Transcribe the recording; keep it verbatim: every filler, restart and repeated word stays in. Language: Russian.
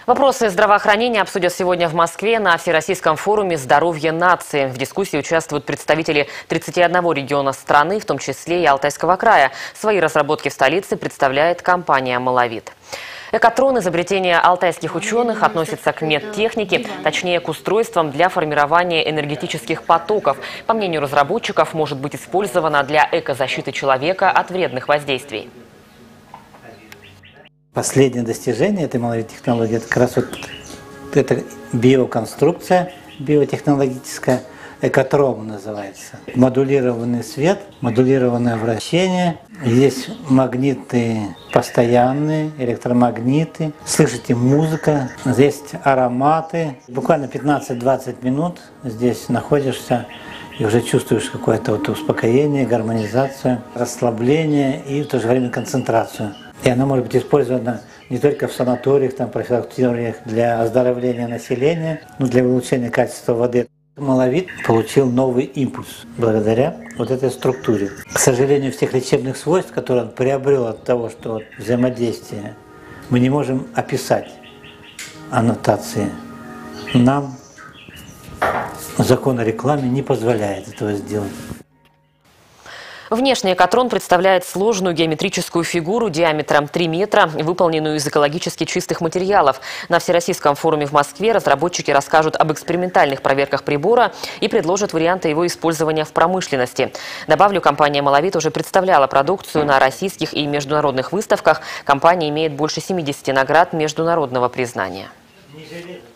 Вопросы здравоохранения обсудят сегодня в Москве на Всероссийском форуме «Здоровье нации». В дискуссии участвуют представители тридцати одного региона страны, в том числе и Алтайского края. Свои разработки в столице представляет компания «Малавит». Экотрон – изобретение алтайских ученых, относится к медтехнике, точнее к устройствам для формирования энергетических потоков. По мнению разработчиков, может быть использовано для экозащиты человека от вредных воздействий. Последнее достижение этой Малавит технологии – это как раз вот эта биоконструкция биотехнологическая, экотрон называется. Модулированный свет, модулированное вращение. Есть магниты постоянные, электромагниты. Слышите, музыка, есть ароматы. Буквально пятнадцать-двадцать минут здесь находишься и уже чувствуешь какое-то вот успокоение, гармонизацию, расслабление и в то же время концентрацию. И она может быть использована не только в санаториях, там, профилакториях для оздоровления населения, но для улучшения качества воды. Малавит получил новый импульс благодаря вот этой структуре. К сожалению, всех лечебных свойств, которые он приобрел от того, что вот взаимодействие, мы не можем описать аннотации. Нам закон о рекламе не позволяет этого сделать. Внешне экотрон представляет сложную геометрическую фигуру диаметром три метра, выполненную из экологически чистых материалов. На Всероссийском форуме в Москве разработчики расскажут об экспериментальных проверках прибора и предложат варианты его использования в промышленности. Добавлю, компания «Малавит» уже представляла продукцию на российских и международных выставках. Компания имеет больше семидесяти наград международного признания.